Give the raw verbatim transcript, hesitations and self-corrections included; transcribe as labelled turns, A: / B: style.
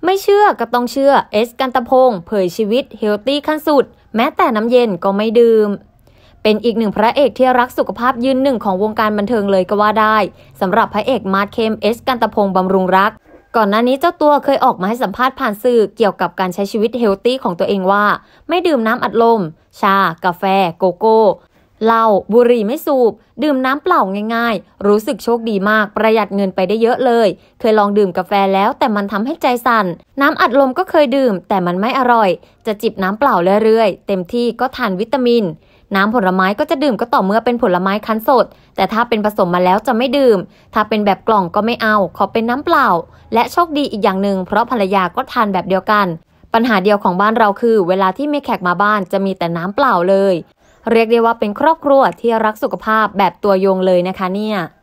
A: ไม่เชื่อก็ต้องเชื่อเอสกันตะพงศ์เผยชีวิตเฮลตี้ขั้นสุดแม้แต่น้ำเย็นก็ไม่ดื่มเป็นอีกหนึ่งพระเอกที่รักสุขภาพยืนหนึ่งของวงการบันเทิงเลยก็ว่าได้สำหรับพระเอกมาร์ทเคมเอสกันตะพงศ์บำรุงรักก่อนหน้านี้เจ้าตัวเคยออกมาให้สัมภาษณ์ผ่านสื่อเกี่ยวกับการใช้ชีวิตเฮลตี้ของตัวเองว่าไม่ดื่มน้ำอัดลมชากาแฟโกโก้เหล้าบุหรี่ไม่สูบดื่มน้ำเปล่าง่ายๆรู้สึกโชคดีมากประหยัดเงินไปได้เยอะเลยเคยลองดื่มกาแฟแล้วแต่มันทำให้ใจสั่นน้ำอัดลมก็เคยดื่มแต่มันไม่อร่อยจะจิบน้ำเปล่าเรื่อยๆเต็มที่ก็ทานวิตามินน้ำผลไม้ก็จะดื่มก็ต่อเมื่อเป็นผลไม้คั้นสดแต่ถ้าเป็นผสมมาแล้วจะไม่ดื่มถ้าเป็นแบบกล่องก็ไม่เอาขอเป็นน้ำเปล่าและโชคดีอีกอย่างหนึ่งเพราะภรรยาก็ทานแบบเดียวกันปัญหาเดียวของบ้านเราคือเวลาที่มีแขกมาบ้านจะมีแต่น้ำเปล่าเลยเรียกได้ว่าเป็นครอบครัวที่รักสุขภาพแบบตัวยงเลยนะคะเนี่ย